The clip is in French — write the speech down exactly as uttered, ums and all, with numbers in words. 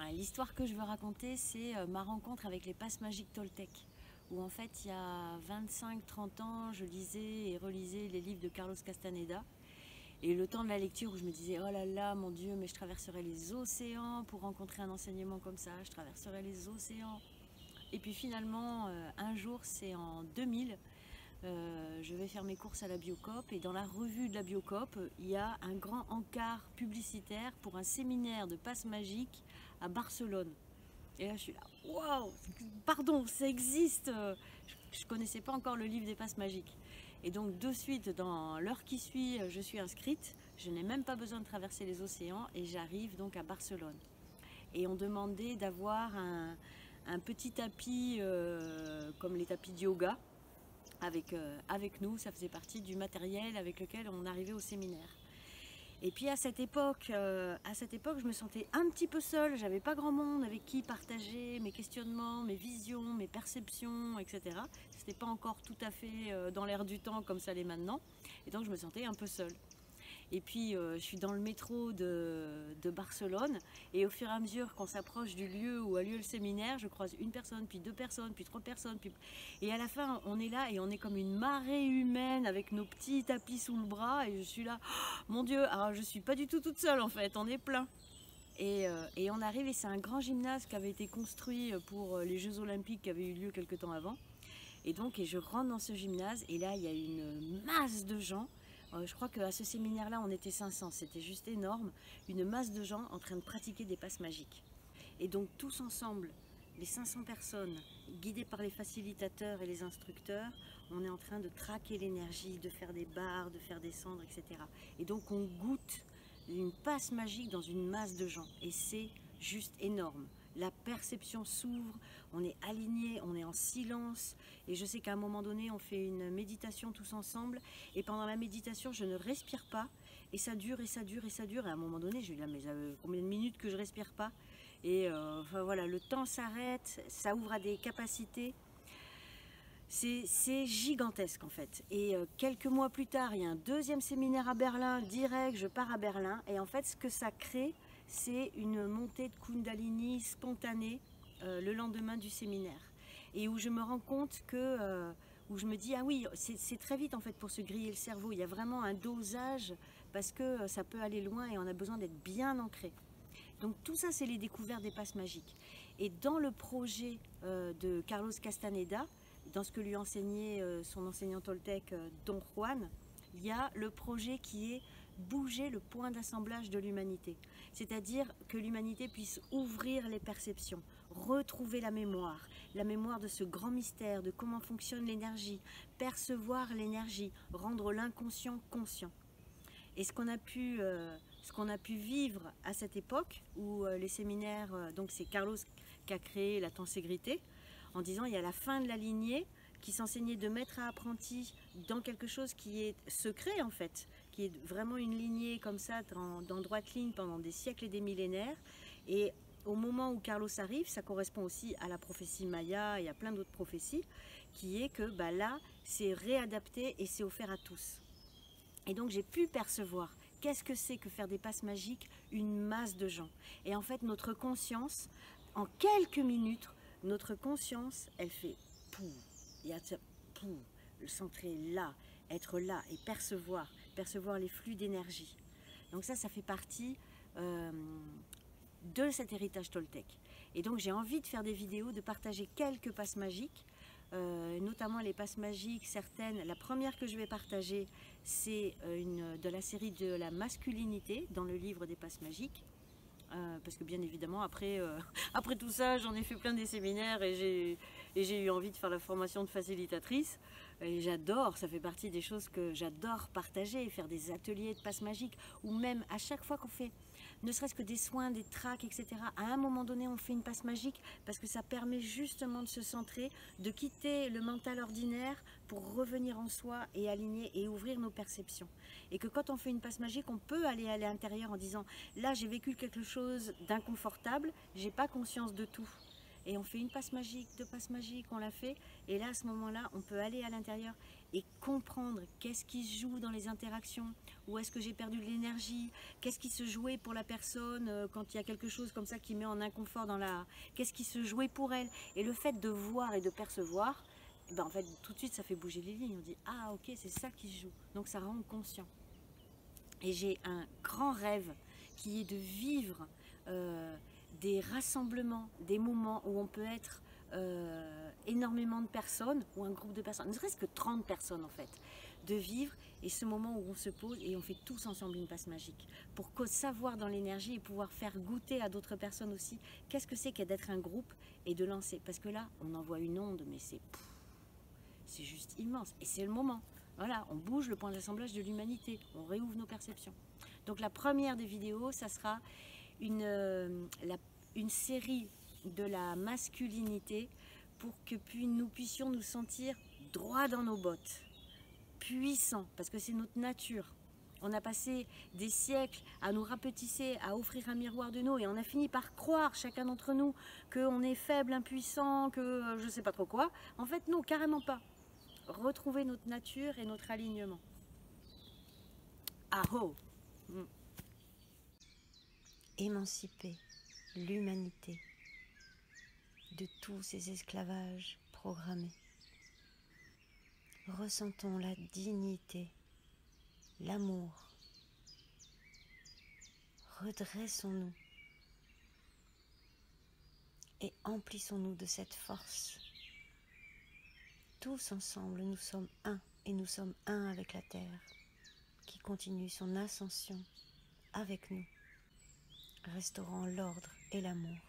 l'histoire que je veux raconter, c'est euh, ma rencontre avec les passes magiques Toltec. Où en fait, il y a vingt-cinq trente ans, je lisais et relisais les livres de Carlos Castaneda. Et le temps de la lecture où je me disais, oh là là, mon Dieu, mais je traverserai les océans pour rencontrer un enseignement comme ça, je traverserai les océans. Et puis finalement, euh, un jour, c'est en deux mille, euh, je vais faire mes courses à la Biocoop et dans la revue de la Biocoop, il y a un grand encart publicitaire pour un séminaire de passes magiques à Barcelone. Et là, je suis là, waouh, pardon, ça existe. Je ne connaissais pas encore le livre des passes magiques. Et donc, de suite, dans l'heure qui suit, je suis inscrite. Je n'ai même pas besoin de traverser les océans et j'arrive donc à Barcelone. Et on demandait d'avoir un, un petit tapis, euh, comme les tapis de yoga, avec, euh, avec nous. Ça faisait partie du matériel avec lequel on arrivait au séminaire. Et puis à cette époque, euh, à cette époque, je me sentais un petit peu seule. J'avais pas grand monde avec qui partager mes questionnements, mes visions, mes perceptions, et cetera. C'était pas encore tout à fait euh, dans l'air du temps comme ça l'est maintenant. Et donc je me sentais un peu seule. Et puis euh, je suis dans le métro de, de Barcelone et au fur et à mesure qu'on s'approche du lieu où a lieu le séminaire, je croise une personne, puis deux personnes, puis trois personnes. Puis... Et à la fin, on est là et on est comme une marée humaine avec nos petits tapis sous le bras et je suis là, oh, mon Dieu, alors je suis pas du tout toute seule en fait, on est plein. Et, euh, et on arrive et c'est un grand gymnase qui avait été construit pour les Jeux Olympiques qui avaient eu lieu quelques temps avant. Et donc et je rentre dans ce gymnase et là il y a une masse de gens. Euh, je crois qu'à ce séminaire-là, on était cinq cents, c'était juste énorme. Une masse de gens en train de pratiquer des passes magiques. Et donc tous ensemble, les cinq cents personnes, guidées par les facilitateurs et les instructeurs, on est en train de traquer l'énergie, de faire des barres, de faire descendre, et cetera. Et donc on goûte une passe magique dans une masse de gens. Et c'est juste énorme. La perception s'ouvre, on est aligné, on est en silence. Et je sais qu'à un moment donné, on fait une méditation tous ensemble. Et pendant la méditation, je ne respire pas. Et ça dure, et ça dure, et ça dure. Et à un moment donné, je dis là, mais euh, combien de minutes que je respire pas? Et euh, enfin voilà, le temps s'arrête, ça ouvre à des capacités. C'est gigantesque en fait. Et euh, quelques mois plus tard, il y a un deuxième séminaire à Berlin, direct, je pars à Berlin. Et en fait, ce que ça crée, c'est une montée de Kundalini spontanée euh, le lendemain du séminaire. Et où je me rends compte que, euh, où je me dis, ah oui, c'est très vite en fait pour se griller le cerveau. Il y a vraiment un dosage parce que euh, ça peut aller loin et on a besoin d'être bien ancré. Donc tout ça, c'est les découvertes des passes magiques. Et dans le projet euh, de Carlos Castaneda, dans ce que lui enseignait euh, son enseignant Toltec, euh, Don Juan, il y a le projet qui est bouger le point d'assemblage de l'humanité. C'est-à-dire que l'humanité puisse ouvrir les perceptions, retrouver la mémoire, la mémoire de ce grand mystère, de comment fonctionne l'énergie, percevoir l'énergie, rendre l'inconscient conscient. Et ce qu'on a pu, euh, ce qu'on a pu vivre à cette époque, où euh, les séminaires, euh, donc c'est Carlos qui a créé la tenségrité, en disant il y a la fin de la lignée qui s'enseignait de maître à apprenti dans quelque chose qui est secret en fait, qui est vraiment une lignée comme ça, dans, dans droite ligne pendant des siècles et des millénaires. Et au moment où Carlos arrive, ça correspond aussi à la prophétie Maya et à plein d'autres prophéties, qui est que bah, là, c'est réadapté et c'est offert à tous. Et donc j'ai pu percevoir qu'est-ce que c'est que faire des passes magiques, une masse de gens. Et en fait, notre conscience, en quelques minutes, notre conscience, elle fait pou, il y a pou, le centrer là, être là et percevoir, percevoir les flux d'énergie. Donc ça, ça fait partie euh, de cet héritage Toltec. Et donc j'ai envie de faire des vidéos, de partager quelques passes magiques, euh, notamment les passes magiques, certaines. La première que je vais partager, c'est une de la série de la masculinité dans le livre des passes magiques. Euh, parce que bien évidemment, après, euh, après tout ça, j'en ai fait plein des séminaires et j'ai eu envie de faire la formation de facilitatrice. Et j'adore, ça fait partie des choses que j'adore partager, faire des ateliers de passes magiques, ou même à chaque fois qu'on fait, ne serait-ce que des soins, des tracks, et cetera. À un moment donné, on fait une passe magique parce que ça permet justement de se centrer, de quitter le mental ordinaire pour revenir en soi et aligner et ouvrir nos perceptions. Et que quand on fait une passe magique, on peut aller à l'intérieur en disant, là j'ai vécu quelque chose d'inconfortable, j'ai pas conscience de tout. et on fait une passe magique, deux passes magiques, on l'a fait, et là à ce moment-là on peut aller à l'intérieur et comprendre qu'est-ce qui se joue dans les interactions, où est-ce que j'ai perdu de l'énergie, qu'est-ce qui se jouait pour la personne euh, quand il y a quelque chose comme ça qui met en inconfort dans la... Qu'est-ce qui se jouait pour elle. Et le fait de voir et de percevoir, eh ben, en fait tout de suite ça fait bouger les lignes, on dit ah ok c'est ça qui se joue, donc ça rend conscient. Et j'ai un grand rêve qui est de vivre euh, des rassemblements, des moments où on peut être euh, énormément de personnes, ou un groupe de personnes, ne serait-ce que trente personnes en fait, de vivre, et ce moment où on se pose et on fait tous ensemble une passe magique, pour savoir dans l'énergie et pouvoir faire goûter à d'autres personnes aussi, qu'est-ce que c'est qu'être un groupe et de lancer, parce que là, on envoie une onde, mais c'est c'est juste immense, et c'est le moment. Voilà, on bouge le point d'assemblage de l'humanité, on réouvre nos perceptions. Donc la première des vidéos, ça sera une, euh, la, une série de la masculinité pour que puis, nous puissions nous sentir droit dans nos bottes, puissants, parce que c'est notre nature. On a passé des siècles à nous rapetisser, à offrir un miroir de nous, et on a fini par croire, chacun d'entre nous, qu'on est faible, impuissant, que euh, je ne sais pas trop quoi. En fait, non, carrément pas. Retrouver notre nature et notre alignement. Ah oh mm. Émanciper l'humanité de tous ces esclavages programmés. Ressentons la dignité, l'amour. Redressons-nous et emplissons-nous de cette force. Tous ensemble, nous sommes un et nous sommes un avec la Terre qui continue son ascension avec nous, restaurant l'ordre et l'amour.